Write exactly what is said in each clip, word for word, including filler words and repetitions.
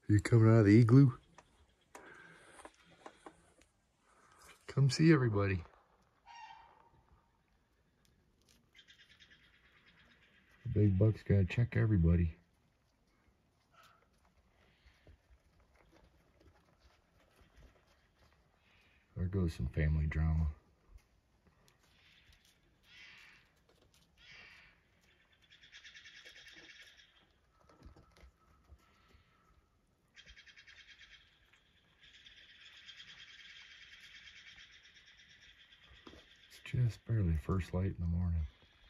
You coming out of the igloo? Come see everybody. The big buck's gotta check everybody. There goes some family drama. It's just barely first light in the morning.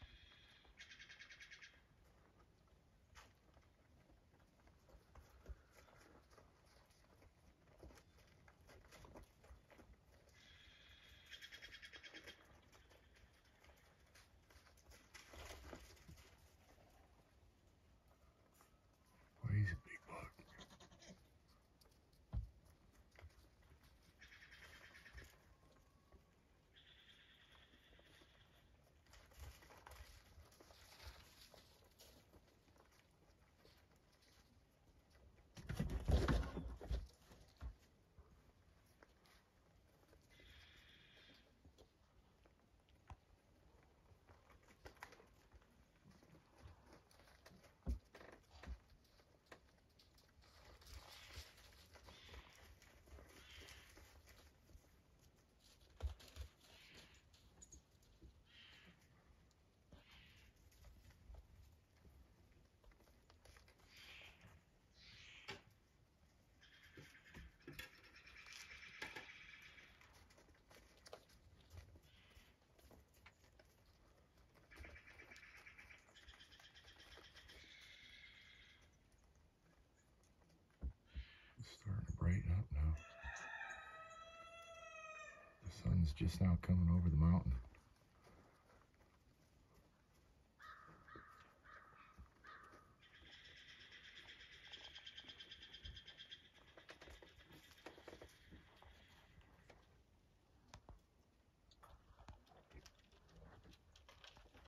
Boy, he's a big buck. It's starting to brighten up now. The sun's just now coming over the mountain.